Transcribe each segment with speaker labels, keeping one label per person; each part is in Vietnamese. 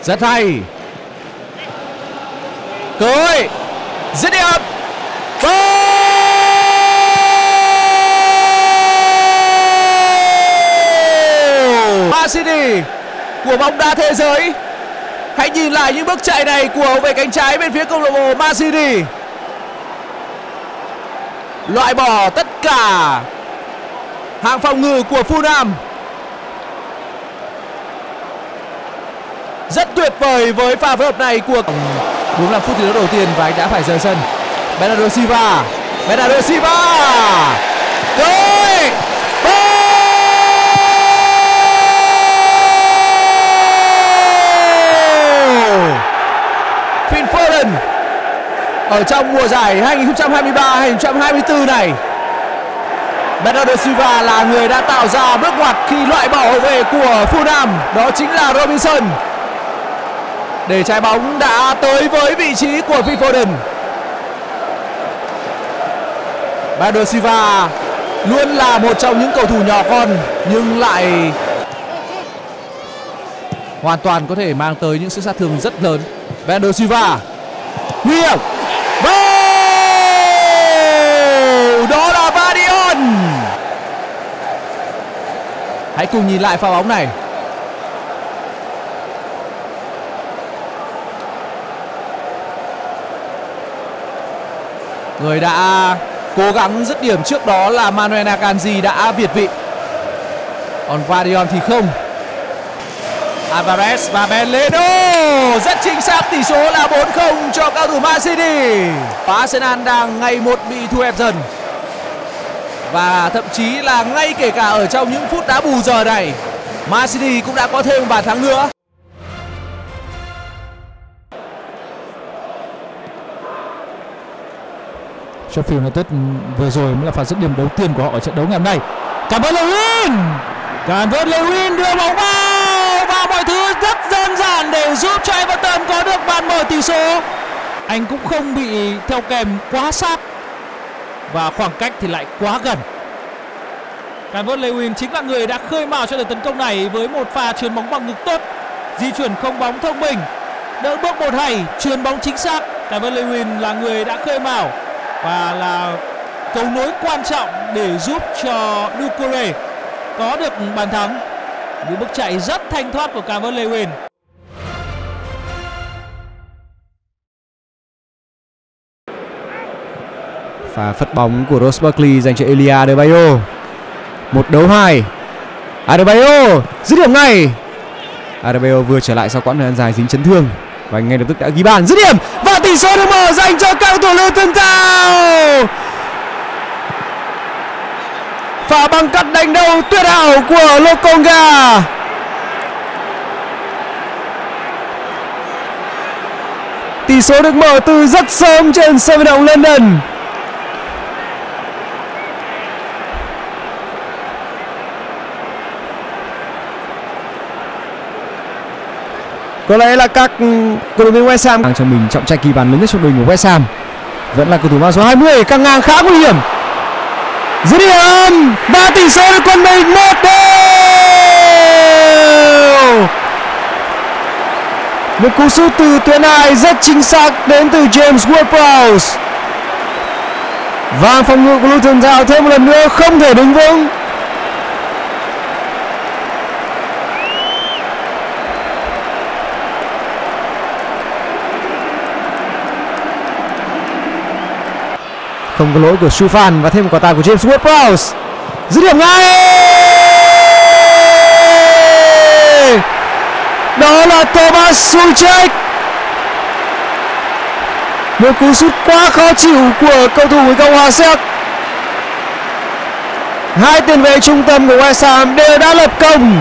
Speaker 1: Rất hay. Cơ hội dứt điểm. Man City của bóng đá thế giới. Hãy nhìn lại những bước chạy này của hậu vệ cánh trái bên phía câu lạc bộ Man City. Loại bỏ tất cả hàng phòng ngự của Fulham. Rất tuyệt vời với pha phối hợp này của 45 phút thi đấu đầu tiên và anh đã phải rời sân. Bernardo Silva. Bernardo Silva. Rồi. Phil Foden ở trong mùa giải 2023-2024 này, Bernardo Silva là người đã tạo ra bước ngoặt khi loại bỏ hậu vệ của Fulham, đó chính là Robinson, để trái bóng đã tới với vị trí của Phil Foden. Bernardo Silva luôn là một trong những cầu thủ nhỏ con nhưng lại hoàn toàn có thể mang tới những sức sát thương rất lớn. Bernardo Silva nguy hiểm. Đó là Vardiol. Hãy cùng nhìn lại pha bóng này. Người đã cố gắng dứt điểm trước đó là Manuel Akanji đã việt vị, còn Vardiol thì không. Alvarez và Belledo rất chính xác, tỷ số là 4-0 cho cao thủ Man City. Arsenal đang ngày một bị thu hẹp dần, và thậm chí là ngay kể cả ở trong những phút đá bù giờ này, Man City cũng đã có thêm một bàn thắng nữa.
Speaker 2: Sheffield United vừa rồi mới là pha dứt điểm đầu tiên của họ ở trận đấu ngày hôm nay. Calvert-Lewin đưa bóng vào và mọi thứ rất đơn giản để giúp cho Everton có được bàn mở tỷ số. Anh cũng không bị theo kèm quá sát và khoảng cách thì lại quá gần. Calvert-Lewin chính là người đã khơi mào cho đợt tấn công này với một pha chuyền bóng bằng ngực tốt, di chuyển không bóng thông minh, đỡ bước một hay, chuyền bóng chính xác. Calvert-Lewin là người đã khơi mào và là cầu nối quan trọng để giúp cho Doucouré có được bàn thắng. Những bước chạy rất thanh thoát của Calvert-Lewin.
Speaker 3: Pha phất bóng của Ross Barkley dành cho Elia Adebayo. 1-2. Adebayo dứt điểm ngay. Adebayo vừa trở lại sau quãng thời gian dài dính chấn thương và ngay lập tức đã ghi bàn dứt điểm và tỷ số được mở dành cho cao thủ Luton Town. Pha băng cắt đánh đầu tuyệt hảo của Lokonga. Tỷ số được mở từ rất sớm trên sân vận động London. Có lẽ là các cầu thủ bên West Ham đang cho mình trọng trách ghi bàn lớn nhất trong đội của West Ham vẫn là cầu thủ mang số 20, căng ngang khá nguy hiểm. Dứt điểm và tỷ số được quân mình 1-0. Một cú sút từ tuyến hai rất chính xác đến từ James Ward-Prowse. Và phòng ngự của Luton Town thêm một lần nữa không thể đứng vững. Không có lỗi của Sufan và thêm một quả tạt của James Ward-Prowse. Dứt điểm ngay. Đó là Thomas Soucek. Một cú sút quá khó chịu của cầu thủ người Cộng hòa Séc. Hai tiền vệ trung tâm của West Ham đều đã lập công.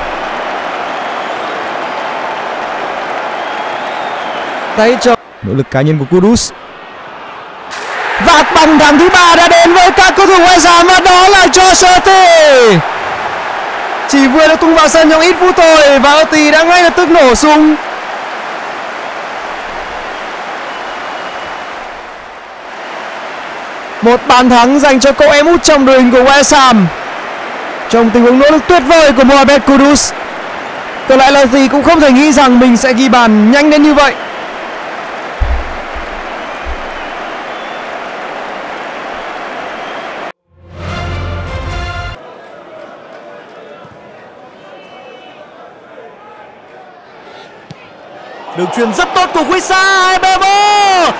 Speaker 3: Tay cho nỗ lực cá nhân của Kudus. Và bàn thắng thứ 3 đã đến với các cầu thủ West Ham và đó là Josh Hurty. Chỉ vừa được tung vào sân trong ít phút thôi và Hurty đã ngay lập tức nổ súng. Một bàn thắng dành cho cậu em út trong đội hình của West Ham trong tình huống nỗ lực tuyệt vời của Mohamed Kudus. Còn lại là gì cũng không thể nghĩ rằng mình sẽ ghi bàn nhanh đến như vậy.
Speaker 1: Đường chuyền rất tốt của Wissa. Mbeumo.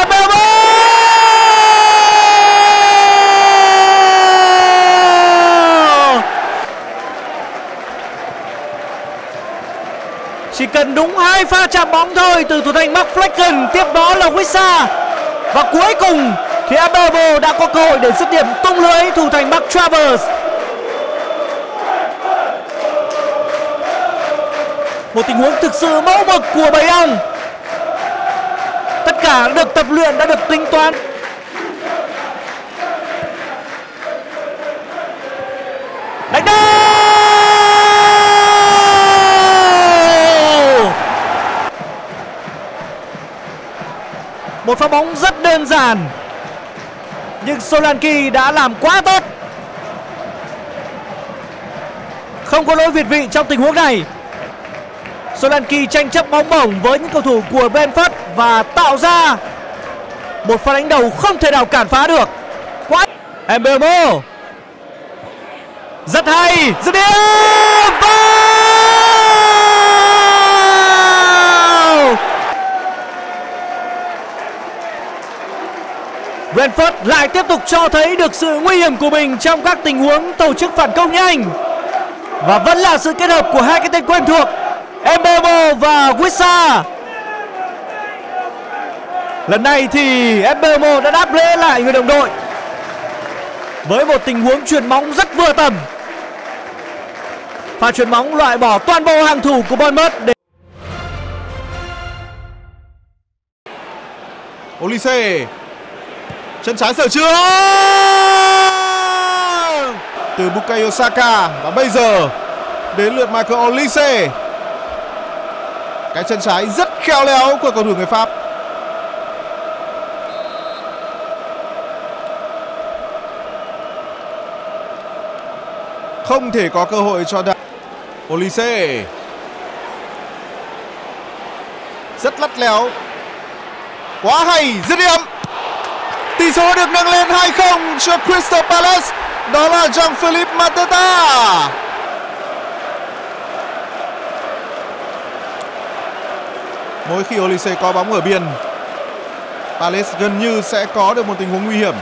Speaker 1: Chỉ cần đúng 2 pha chạm bóng thôi từ thủ thành Mark Flecken, tiếp đó là Wissa. Và cuối cùng thì Mbeumo đã có cơ hội để dứt điểm tung lưới thủ thành Mark Travers. Một tình huống thực sự mẫu mực của bầy ong. Tất cả đã được tập luyện, đã được tính toán. Đánh đâu! Một pha bóng rất đơn giản, nhưng Solanke đã làm quá tốt. Không có lỗi việt vị trong tình huống này. Solanke tranh chấp bóng bổng với những cầu thủ của Brentford và tạo ra một pha đánh đầu không thể nào cản phá được. Quá Mbeumo rất hay, dứt điểm vào. Brentford lại tiếp tục cho thấy được sự nguy hiểm của mình trong các tình huống tổ chức phản công nhanh, và vẫn là sự kết hợp của hai cái tên quen thuộc Mbeumo và Wissa. Lần này thì Mbeumo đã đáp lễ lại người đồng đội với một tình huống chuyền bóng rất vừa tầm. Pha chuyền bóng loại bỏ toàn bộ hàng thủ của Bournemouth.
Speaker 4: Olise, chân trái sở trường từ Bukayo Saka, và bây giờ đến lượt Michael Olise. Cái chân trái rất khéo léo của cầu thủ người Pháp. Không thể có cơ hội cho Olise. Rất lắt léo. Quá hay, dứt điểm. Tỷ số được nâng lên 2-0 cho Crystal Palace. Đó là Jean-Philippe Mateta. Mỗi khi Olise có bóng ở biên, Palace gần như sẽ có được một tình huống nguy hiểm.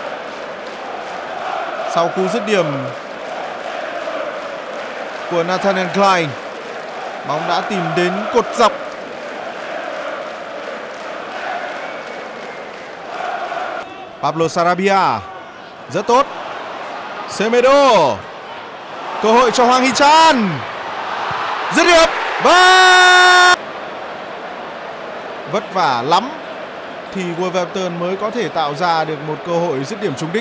Speaker 4: Sau cú dứt điểm của Nathaniel Clyne, bóng đã tìm đến cột dọc. Pablo Sarabia rất tốt. Semedo, cơ hội cho Hoàng Hee-chan, dứt điểm và vất vả lắm thì Wolverhampton mới có thể tạo ra được một cơ hội dứt điểm trúng đích.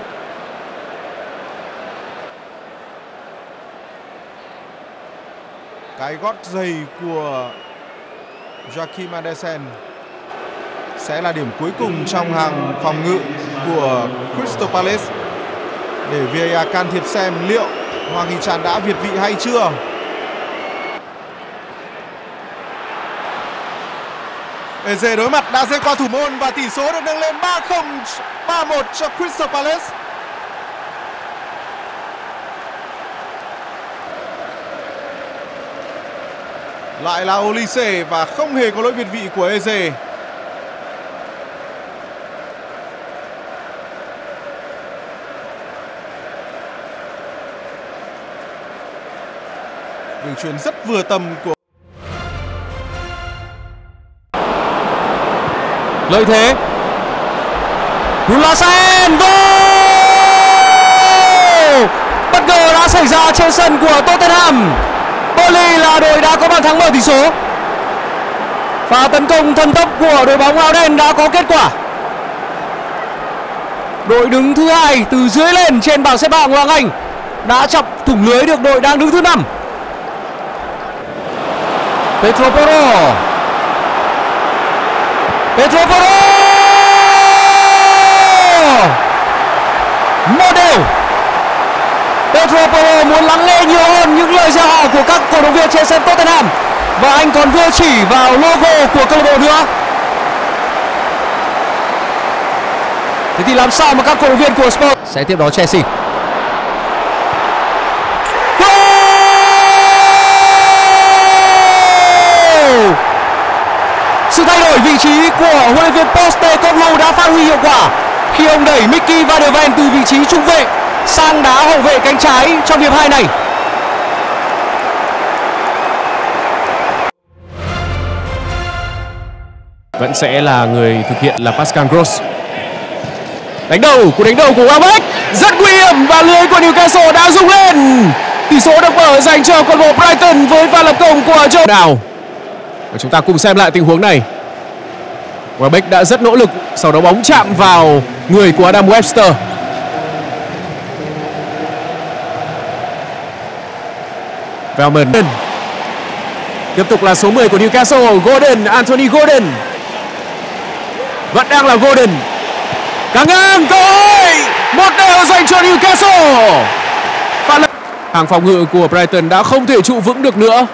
Speaker 4: Cái gót giày của Joachim Andersen sẽ là điểm cuối cùng trong hàng phòng ngự của Crystal Palace để VAR can thiệp xem liệu Hoàng Hee-chan đã việt vị hay chưa. Eze đối mặt đã rơi qua thủ môn và tỷ số được nâng lên 3-0, 3-1 cho Crystal Palace. Lại là Olise và không hề có lỗi việt vị của Eze. Đường chuyền rất vừa tầm của
Speaker 1: lợi thế. Gulasen vô! Bất ngờ đã xảy ra trên sân của Tottenham. Burnley là đội đã có bàn thắng mở tỷ số. Pha tấn công thần tốc của đội bóng áo đen đã có kết quả. Đội đứng thứ hai từ dưới lên trên bảng xếp hạng Hoàng Anh đã chọc thủng lưới được đội đang đứng thứ 5. Pedro Porro. Pedro Porro. Một đều. Pedro Porro muốn lắng nghe nhiều hơn những lời reo hò của các cổ động viên trên sân Tottenham, và anh còn vừa chỉ vào logo của câu lạc bộ nữa. Thế thì làm sao mà các cổ động viên của Spurs sẽ tiếp đón Chelsea? Sự thay đổi vị trí của huấn luyện viên Postecoglou đã phát huy hiệu quả khi ông đẩy Mickey van der Ven từ vị trí trung vệ sang đá hậu vệ cánh trái trong hiệp 2 này.
Speaker 3: Vẫn sẽ là người thực hiện là Pascal Gross. Đánh đầu của Welbeck rất nguy hiểm và lưới của Newcastle đã rung lên. Tỷ số được mở dành cho câu lạc bộ Brighton với pha lập công của Joe nào. Và chúng ta cùng xem lại tình huống này. Welbeck đã rất nỗ lực, sau đó bóng chạm vào người của Adam Webster. Veltman. Tiếp tục là số 10 của Newcastle, Gordon, Anthony Gordon. Vẫn đang là Gordon. Căng ngang, cơ hội 1-0 dành cho Newcastle. Hàng phòng ngự của Brighton đã không thể trụ vững được nữa.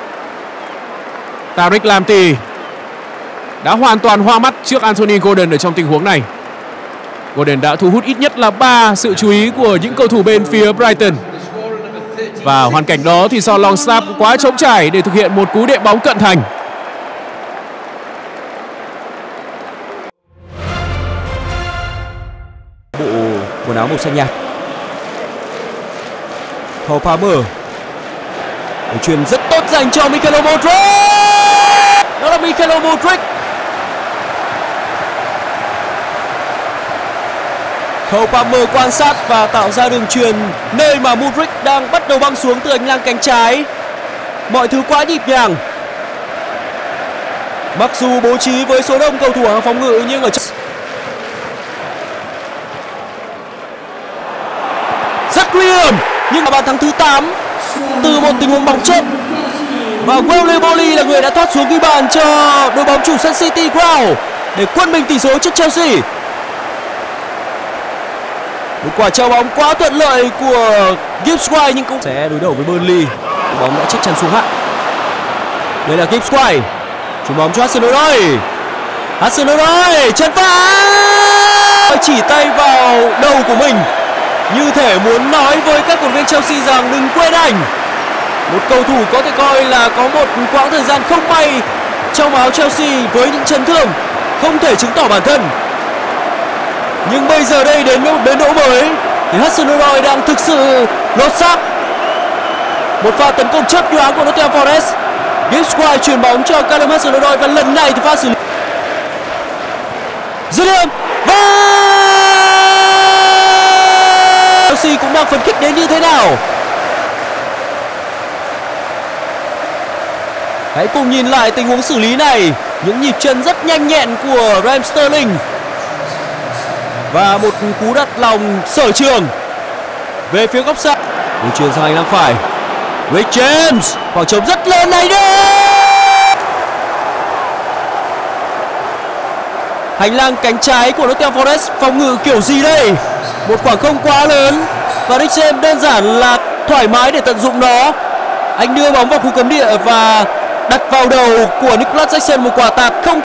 Speaker 3: Tariq Lamptey đã hoàn toàn hoa mắt trước Anthony Gordon ở trong tình huống này. Gordon đã thu hút ít nhất là 3 sự chú ý của những cầu thủ bên phía Brighton. Và hoàn cảnh đó thì do Longstaff quá trống trải để thực hiện một cú đệm bóng cận thành.
Speaker 1: Bộ quần áo màu xanh nhạt. Cole Palmer. Một chuyền rất tốt dành cho Mykhailo Mudryk. Đó là Mykhailo Mudryk. Cole Palmer quan sát và tạo ra đường chuyền nơi mà Mudryk đang bắt đầu băng xuống từ hành lang cánh trái. Mọi thứ quá nhịp nhàng. Mặc dù bố trí với số đông cầu thủ hàng phòng ngự nhưng ở rất nguy hiểm, nhưng mà bàn thắng thứ 8 từ một tình huống bóng chết. Và Wesley Bolly là người đã thoát xuống ghi bàn cho đội bóng chủ sân City Ground để quân bình tỷ số trước Chelsea. Một quả treo bóng quá thuận lợi của Gibbs White nhưng cũng sẽ đối đầu với Burnley. Bóng đã chết chân xuống hạ. Đây là Gibbs White. Chuyền bóng cho Hudson-Odoi. Hudson-Odoi chân phá, chỉ tay vào đầu của mình, như thể muốn nói với các cổ động viên Chelsea rằng đừng quên anh. Một cầu thủ có thể coi là có một quãng thời gian không may trong áo Chelsea với những chấn thương không thể chứng tỏ bản thân. Nhưng bây giờ đây đến một bến đỗ mới thì Hudson-Odoi đang thực sự lột xác. Một pha tấn công chớp nhoáng của Nottingham Forest. Gibbs White chuyền bóng cho Callum Hudson-Odoi và lần này thì pha xử lý dứt điểm và Chelsea cũng đang phấn khích đến như thế nào. Hãy cùng nhìn lại tình huống xử lý này. Những nhịp chân rất nhanh nhẹn của Raheem Sterling và một cú đặt lòng sở trường về phía góc xa. Đường chuyền sang hành lang phải. Rick James, khoảng trống rất lớn này đấy. Hành lang cánh trái của Nottingham Forest phòng ngự kiểu gì đây? Một khoảng không quá lớn và Rick James đơn giản là thoải mái để tận dụng nó. Anh đưa bóng vào khu cấm địa và đặt vào đầu của Nicholas Jackson một quả tạt không